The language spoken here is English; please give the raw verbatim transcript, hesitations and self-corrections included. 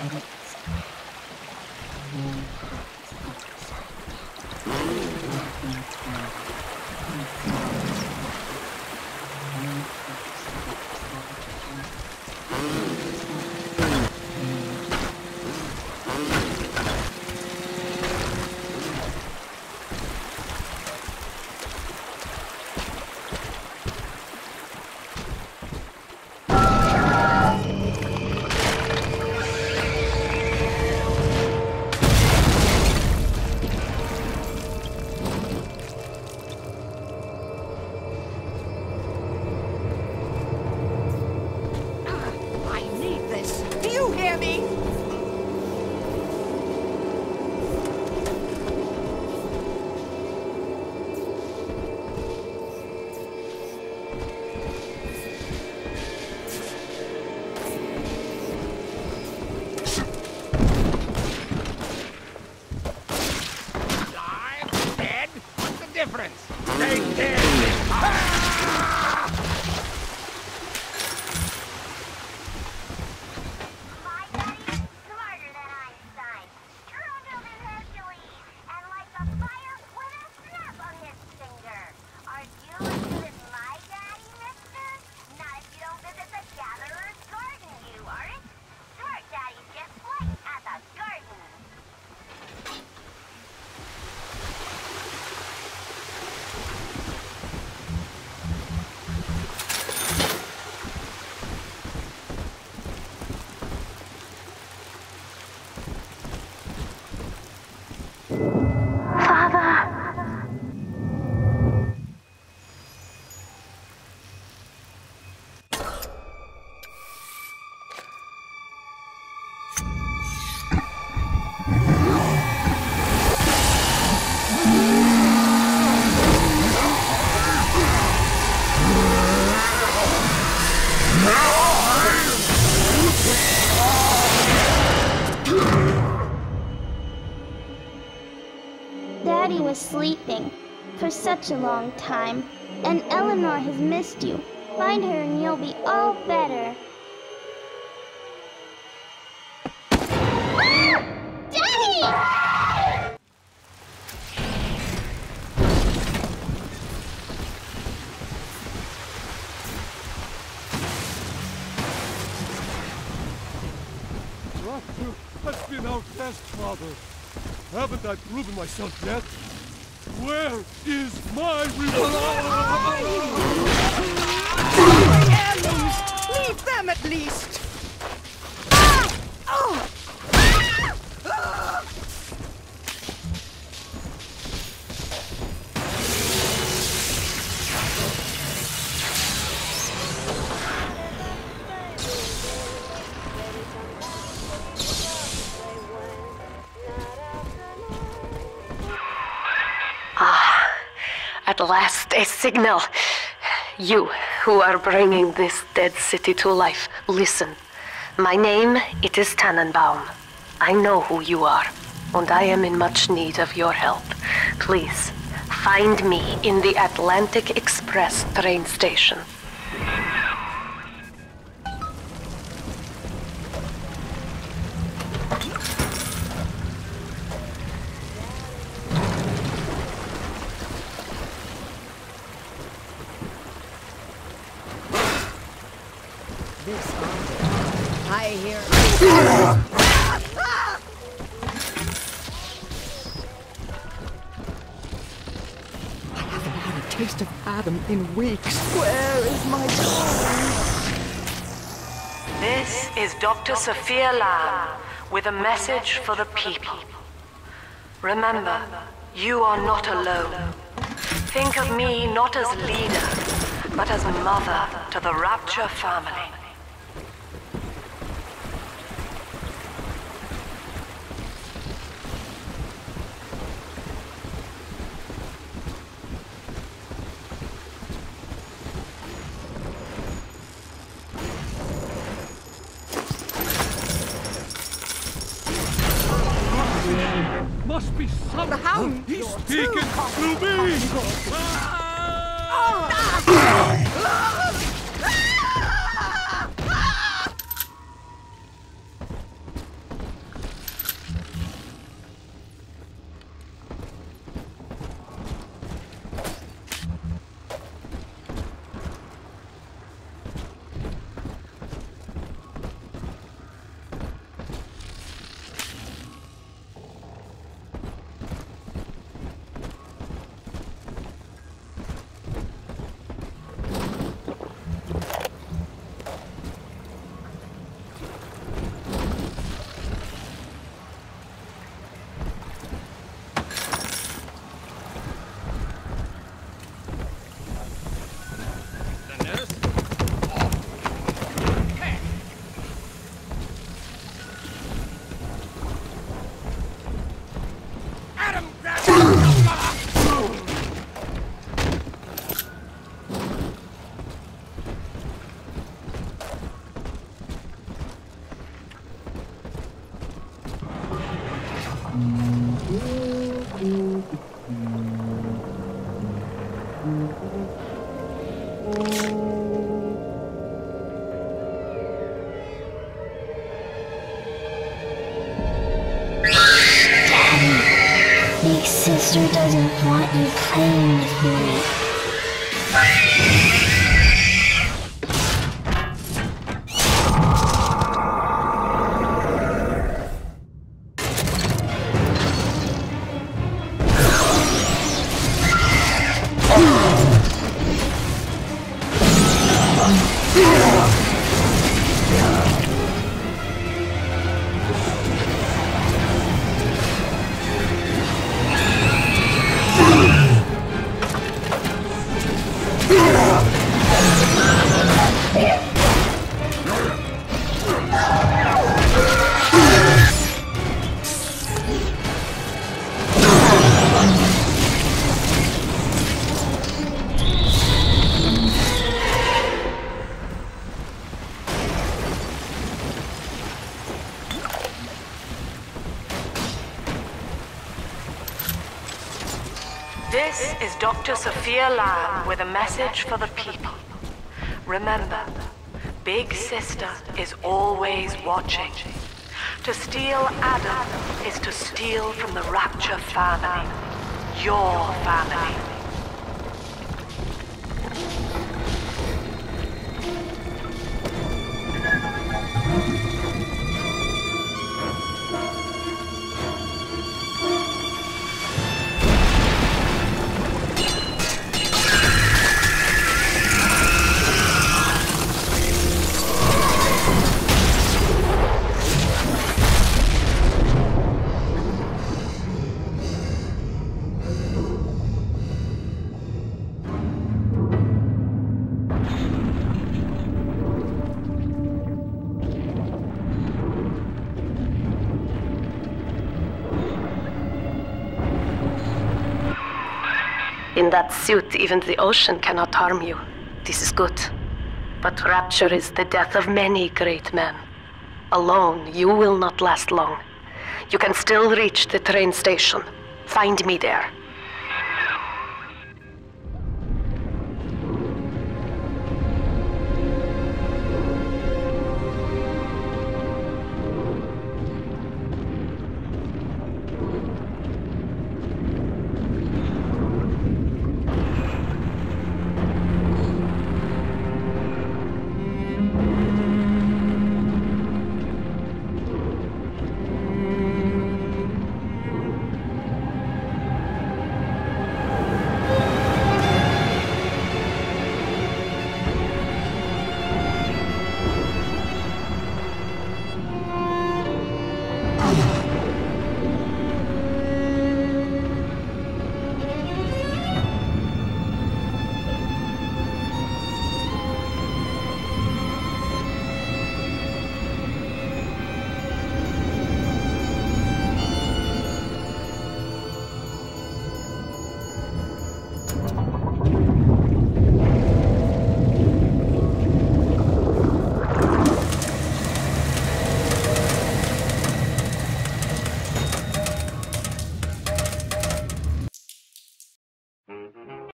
Daddy was sleeping for such a long time, and Eleanor has missed you. Find her and you'll be all better. Ah! Daddy! Rapture has been our test, Father. Haven't I proven myself yet? Where is my reward? Leave them at least! Ah! Oh! Ah! At last, a signal. You, who are bringing this dead city to life, listen. My name, it is Tannenbaum. I know who you are, and I am in much need of your help. Please, find me in the Atlantic Express train station. This I hear. I haven't had a taste of Adam in weeks. Where is my phone? This is Doctor Sophia Lamb with a message for the people. Remember, you are not alone. Think of me not as leader, but as mother to the Rapture family. Must be some. The Hound! He's speaking through me! Big sister doesn't want you playing with me. This is Doctor Sophia Lamb with a message for the people. Remember, Big Sister is always watching. To steal Adam is to steal from the Rapture family. Your family. In that suit, even the ocean cannot harm you. This is good. But Rapture is the death of many great men. Alone, you will not last long. You can still reach the train station. Find me there.